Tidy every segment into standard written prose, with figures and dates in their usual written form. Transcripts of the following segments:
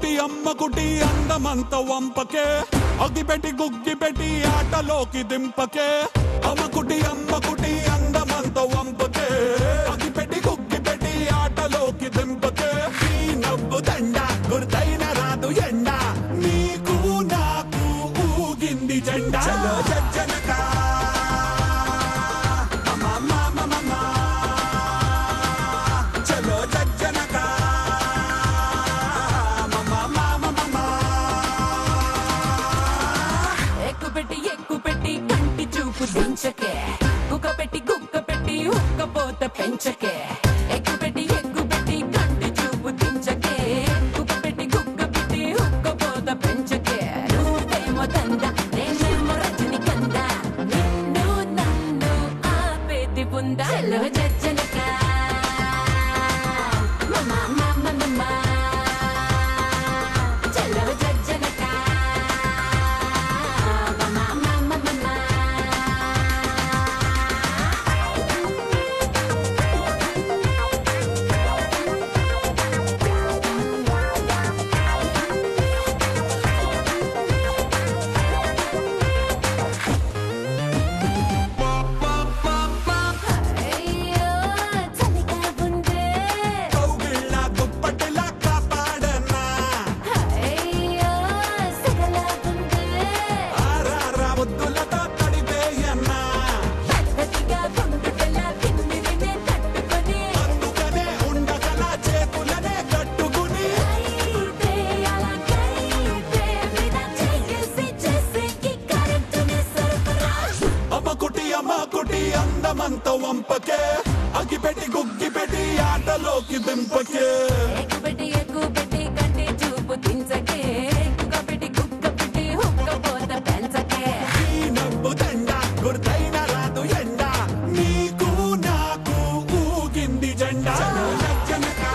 అమ్మ కుటి అందమంత వంపకే అగిపెట్టి గుగ్గిపెట్టి ఆటలోకి దింపకే అమ్మ కుటి అందమంత వంపకే అగిపెట్టి గుగ్గిపెట్టి ఆటలోకి దింపకే ఈ నవ్వు దండ గుర్తైన రాదు ఎండ నీకు నాకు ఊగింది జెండా చలో జజ్జనకా దించకే గుక్క పెట్టి హుక్కపోత పెంచకే ఎక్కుపెట్టి కంటి చూపు దించకే గుక్క పెట్టి హుక్కపోత పెంచకే నువ్వేమో దంద నేనేమో రజని కంద నిన్ను నన్ను ఆపేది ఉందా చలో జజ్జనకా చలో జజ్జనకా అందమంత వంపకే అగిపెట్టి గుగ్గిపెట్టి ఆటలోకి దింపకే ఎక్కుపెట్టి కంటి చూపు దించకే గుక్క పెట్టి హుక్కపోత పెంచకే ఈ నవ్వు దండ గుర్తైన రాదు ఎండ నీకు నాకు ఊగింది జెండా జజ్జనకా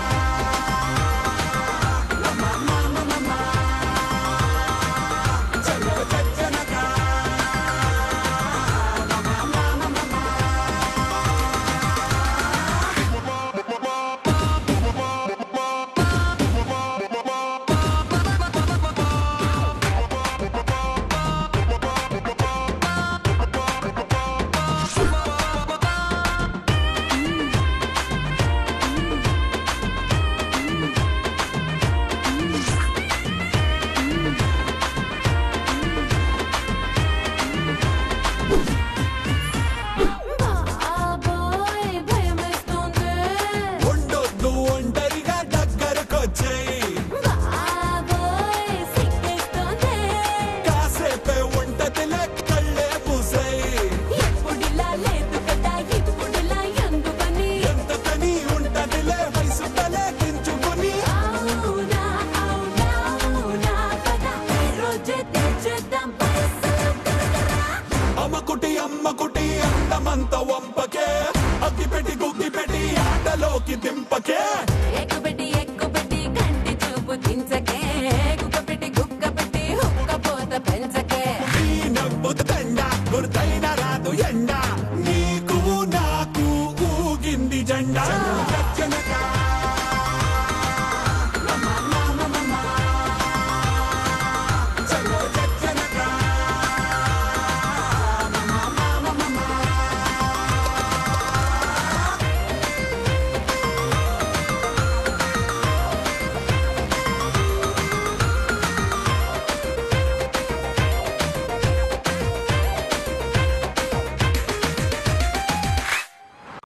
చలో జజ్జనకా అమ్మ కుటి అందమంత వంపకే అగ్గిపెట్టి గుగ్గిపెట్టి ఆటలోకి దింపకే ఎక్కుపెట్టి కంటి చూపు దించకే గుక్క పెట్టి హుక్కపోత పెంచకే ఈ నవ్వు దండ గుర్తైన రాదు ఎండ నీకు నాకు ఊగింది జెండా